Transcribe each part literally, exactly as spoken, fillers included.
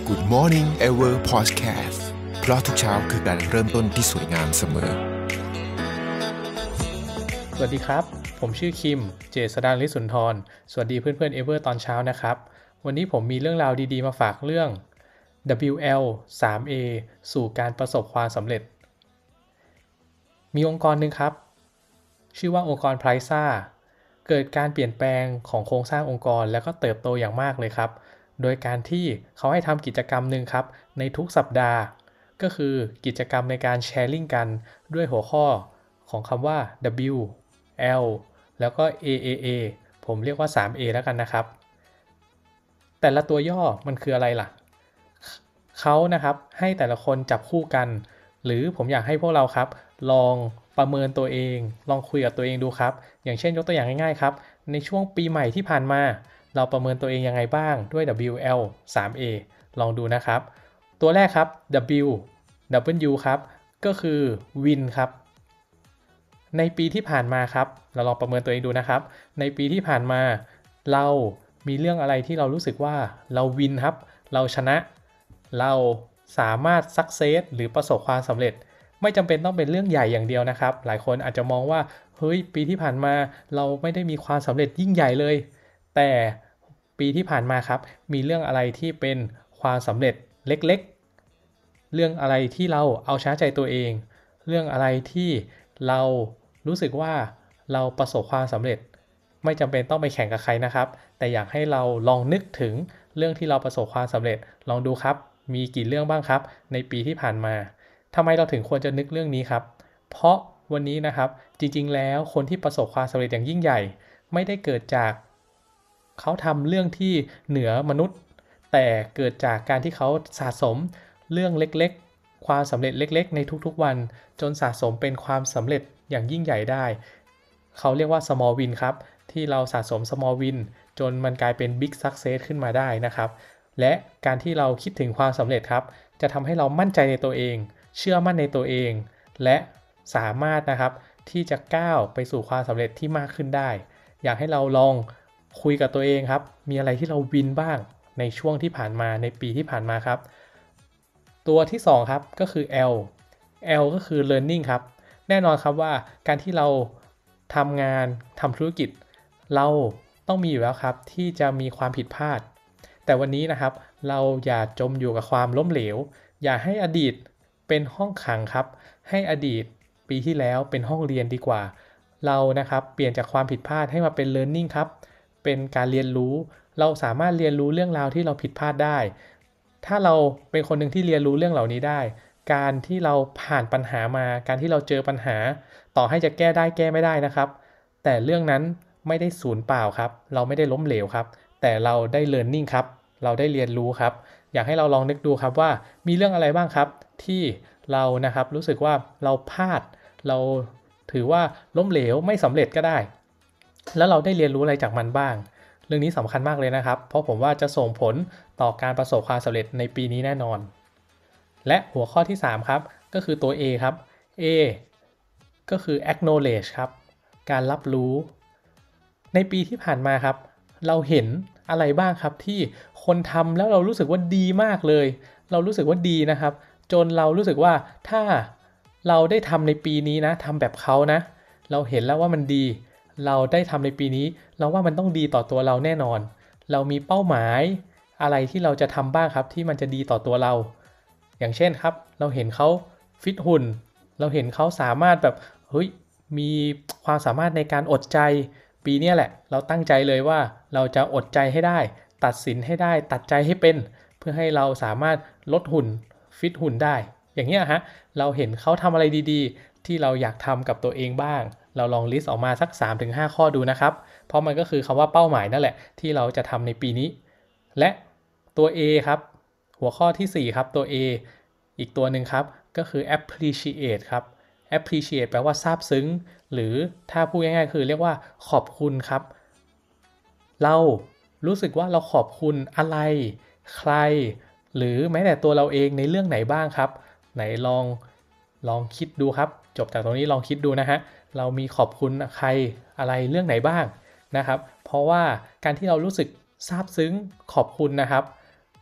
Good Morning Ever Podcast เพราะทุกเช้าคือการเริ่มต้นที่สวยงามเสมอสวัสดีครับผมชื่อคิมเจษฎาลิสุนทรสวัสดีเพื่อนๆ Ever ตอนเช้านะครับวันนี้ผมมีเรื่องราวดีๆมาฝากเรื่อง ดับเบิลยู แอล ทรี เอ สู่การประสบความสำเร็จมีองค์กรหนึ่งครับชื่อว่าองค์กรไพรซ่าเกิดการเปลี่ยนแปลงของโครงสร้างองค์กรแล้วก็เติบโตอย่างมากเลยครับโดยการที่เขาให้ทำกิจกรรมหนึ่งครับในทุกสัปดาห์ก็คือกิจกรรมในการแชร์ลิงก์กันด้วยหัวข้อของคำว่า ดับเบิลยู แอล แล้วก็ เอ เอ เอ ผมเรียกว่า ทรี เอ แล้วกันนะครับแต่ละตัวย่อมันคืออะไรล่ะเขานะครับให้แต่ละคนจับคู่กันหรือผมอยากให้พวกเราครับลองประเมินตัวเองลองคุยกับตัวเองดูครับอย่างเช่นยกตัวอย่างง่ายๆครับในช่วงปีใหม่ที่ผ่านมาเราประเมินตัวเองยังไงบ้างด้วย ดับเบิลยู แอล ทรี เอ ลองดูนะครับตัวแรกครับ W W ครับก็คือ Win ครับในปีที่ผ่านมาครับเราลองประเมินตัวเองดูนะครับในปีที่ผ่านมาเรามีเรื่องอะไรที่เรารู้สึกว่าเราวินครับเราชนะเราสามารถซักเซสหรือประสบความสำเร็จไม่จำเป็นต้องเป็นเรื่องใหญ่อย่างเดียวนะครับหลายคนอาจจะมองว่าเฮ้ยปีที่ผ่านมาเราไม่ได้มีความสำเร็จยิ่งใหญ่เลยแต่ปีที่ผ่านมาครับมีเรื่องอะไรที่เป็นความสำเร็จเล็กๆเรื่องอะไรที่เราเอาชนะใจตัวเองเรื่องอะไรที่เรารู้สึกว่าเราประสบความสำเร็จไม่จำเป็นต้องไปแข่งกับใครนะครับแต่อยากให้เราลองนึกถึงเรื่องที่เราประสบความสำเร็จลองดูครับมีกี่เรื่องบ้างครับในปีที่ผ่านมาทำไมเราถึงควรจะนึกเรื่องนี้ครับเพราะวันนี้นะครับจริงๆแล้วคนที่ประสบความสำเร็จอย่างยิ่งใหญ่ไม่ได้เกิดจากเขาทำเรื่องที่เหนือมนุษย์แต่เกิดจากการที่เขาสะสมเรื่องเล็กๆความสำเร็จเล็กๆในทุกๆวันจนสะสมเป็นความสำเร็จอย่างยิ่งใหญ่ได้เขาเรียกว่า small win ครับที่เราสะสม small win จนมันกลายเป็น big success ขึ้นมาได้นะครับและการที่เราคิดถึงความสำเร็จครับจะทำให้เรามั่นใจในตัวเองเชื่อมั่นในตัวเองและสามารถนะครับที่จะก้าวไปสู่ความสำเร็จที่มากขึ้นได้อยากให้เราลองคุยกับตัวเองครับมีอะไรที่เราวินบ้างในช่วงที่ผ่านมาในปีที่ผ่านมาครับตัวที่สองครับก็คือ L L ก็คือ learning ครับแน่นอนครับว่าการที่เราทำงานทำธุรกิจเราต้องมีอยู่แล้วครับที่จะมีความผิดพลาดแต่วันนี้นะครับเราอย่าจมอยู่กับความล้มเหลวอย่าให้อดีตเป็นห้องขังครับให้อดีตปีที่แล้วเป็นห้องเรียนดีกว่าเรานะครับเปลี่ยนจากความผิดพลาดให้มาเป็น learning ครับเป็นการเรียนรู้เราสามารถเรียนรู้เรื่องราวที่เราผิดพลาดได้ถ้าเราเป็นคนหนึ่งที่เรียนรู้เรื่องเหล่านี้ได้การที่เราผ่านปัญหามาการที่เราเจอปัญหาต่อให้จะแก้ได้แก้ไม่ได้นะครับแต่เรื่องนั้นไม่ได้สูญเปล่าครับเราไม่ได้ล้มเหลวครับแต่เราได้ learning ครับเราได้เรียนรู้ครับอยากให้เราลองนึกดูครับว่ามีเรื่องอะไรบ้างครับที่เรานะครับรู้สึกว่าเราพลาดเราถือว่าล้มเหลวไม่สำเร็จก็ได้แล้วเราได้เรียนรู้อะไรจากมันบ้างเรื่องนี้สำคัญมากเลยนะครับเพราะผมว่าจะส่งผลต่อการประสบความสำเร็จในปีนี้แน่นอนและหัวข้อที่สามครับก็คือตัว A ครับ A ก็คือ acknowledge ครับการรับรู้ในปีที่ผ่านมาครับเราเห็นอะไรบ้างครับที่คนทำแล้วเรารู้สึกว่าดีมากเลยเรารู้สึกว่าดีนะครับจนเรารู้สึกว่าถ้าเราได้ทำในปีนี้นะทำแบบเขานะเราเห็นแล้วว่ามันดีเราได้ทำในปีนี้เราว่ามันต้องดีต่อตัวเราแน่นอนเรามีเป้าหมายอะไรที่เราจะทำบ้างครับที่มันจะดีต่อตัวเราอย่างเช่นครับเราเห็นเขาฟิตหุ่นเราเห็นเขาสามารถแบบเฮ้ยมีความสามารถในการอดใจปีนี้แหละเราตั้งใจเลยว่าเราจะอดใจให้ได้ตัดสินให้ได้ตัดใจให้เป็นเพื่อให้เราสามารถลดหุ่นฟิตหุ่นได้อย่างเงี้ยฮะเราเห็นเขาทำอะไรดีๆที่เราอยากทำกับตัวเองบ้างเราลองลิสต์ออกมาสัก สามถึงห้า ข้อดูนะครับเพราะมันก็คือคำว่าเป้าหมายนั่นแหละที่เราจะทำในปีนี้และตัว A ครับหัวข้อที่สี่ครับตัว A อีกตัวหนึ่งครับก็คือ appreciate ครับ appreciate แปลว่าซาบซึ้งหรือถ้าพูดง่ายๆคือเรียกว่าขอบคุณครับเรารู้สึกว่าเราขอบคุณอะไรใครหรือแม้แต่ตัวเราเองในเรื่องไหนบ้างครับไหนลองลองคิดดูครับจบจากตรงนี้ลองคิดดูนะฮะเรามีขอบคุณใครอะไรเรื่องไหนบ้างนะครับเพราะว่าการที่เรารู้สึกซาบซึ้งขอบคุณนะครับ เ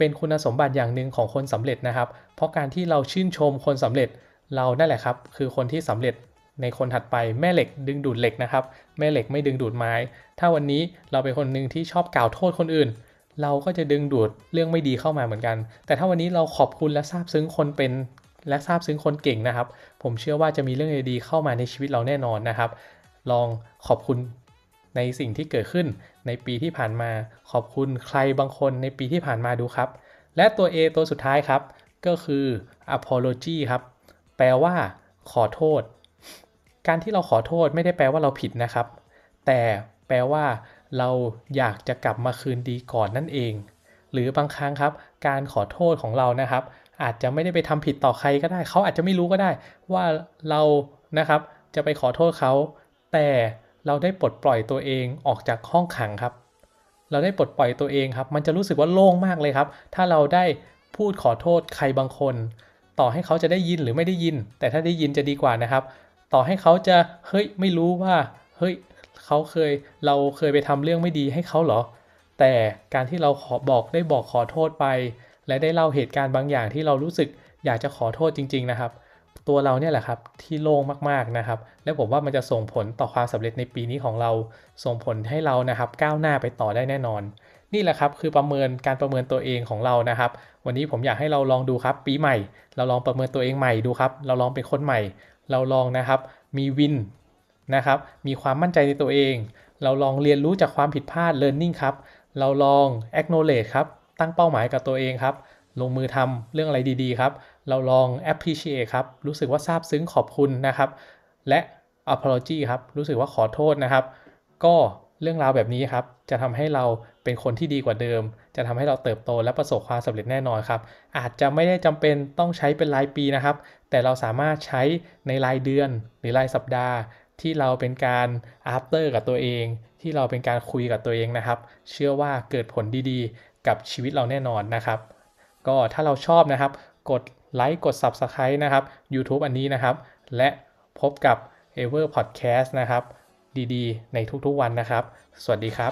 เป็นคุณสมบัติอย่างหนึ่งของคนสำเร็จนะครับเพราะการที่เราชื่นชมคนสำเร็จเรานั่นแหละครับคือคนที่สำเร็จในคนถัดไปแม่เหล็กดึงดูดเหล็กนะครับแม่เหล็กไม่ดึงดูดไม้ถ้าวันนี้เราเป็นคนหนึ่งที่ชอบกล่าวโทษคนอื่นเราก็จะดึงดูดเรื่องไม่ดีเข้ามาเหมือนกันแต่ถ้าวันนี้เราขอบคุณและซาบซึ้งคนเป็นและซาบซึ้งคนเก่งนะครับผมเชื่อว่าจะมีเรื่องดีๆเข้ามาในชีวิตเราแน่นอนนะครับลองขอบคุณในสิ่งที่เกิดขึ้นในปีที่ผ่านมาขอบคุณใครบางคนในปีที่ผ่านมาดูครับและตัว A ตัวสุดท้ายครับก็คือ apology ครับแปลว่าขอโทษการที่เราขอโทษไม่ได้แปลว่าเราผิดนะครับแต่แปลว่าเราอยากจะกลับมาคืนดีก่อนนั่นเองหรือบางครั้งครับการขอโทษของเรานะครับอาจจะไม่ได้ไปทำผิดต่อใครก็ได้เขาอาจจะไม่รู้ก็ได้ว่าเรานะครับจะไปขอโทษเขาแต่เราได้ปลดปล่อยตัวเองออกจากห้องขังครับเราได้ปลดปล่อยตัวเองครับมันจะรู้สึกว่าโล่งมากเลยครับถ้าเราได้พูดขอโทษใครบางคนต่อให้เขาจะได้ยินหรือไม่ได้ยินแต่ถ้าได้ยินจะดีกว่านะครับต่อให้เขาจะเฮ้ยไม่รู้ว่าเฮ้ยเขาเคยเราเคยไปทำเรื่องไม่ดีให้เขาเหรอแต่การที่เราขอบอกได้บอกขอโทษไปและได้เล่าเหตุการณ์บางอย่างที่เรารู้สึกอยากจะขอโทษจริงๆนะครับตัวเราเนี่ยแหละครับที่โล่งมากๆนะครับและผมว่ามันจะส่งผลต่อความสำเร็จในปีนี้ของเราส่งผลให้เรานะครับก้าวหน้าไปต่อได้แน่นอนนี่แหละครับคือประเมินการประเมินตัวเองของเรานะครับวันนี้ผมอยากให้เราลองดูครับปีใหม่เราลองประเมินตัวเองใหม่ดูครับเราลองเป็นคนใหม่เราลองนะครับมีวินนะครับมีความมั่นใจในตัวเองเราลองเรียนรู้จากความผิดพลาด learning ครับเราลอง acknowledge ครับตั้งเป้าหมายกับตัวเองครับลงมือทำเรื่องอะไรดีๆครับเราลอง appreciate ครับรู้สึกว่าซาบซึ้งขอบคุณนะครับและ apology ครับรู้สึกว่าขอโทษนะครับก็เรื่องราวแบบนี้ครับจะทำให้เราเป็นคนที่ดีกว่าเดิมจะทำให้เราเติบโตและประสบความสำเร็จแน่นอนครับอาจจะไม่ได้จำเป็นต้องใช้เป็นรายปีนะครับแต่เราสามารถใช้ในรายเดือนหรือรายสัปดาห์ที่เราเป็นการ after กับตัวเองที่เราเป็นการคุยกับตัวเองนะครับเชื่อว่าเกิดผลดีๆกับชีวิตเราแน่นอนนะครับก็ถ้าเราชอบนะครับกดไลค์กด Subscribe นะครับ YouTube อันนี้นะครับและพบกับ Ever Podcast นะครับดีๆในทุกๆวันนะครับสวัสดีครับ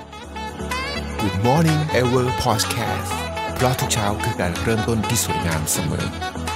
Good Morning Ever Podcast เพราะทุกเช้าคือการเริ่มต้นที่สวยงามเสมอ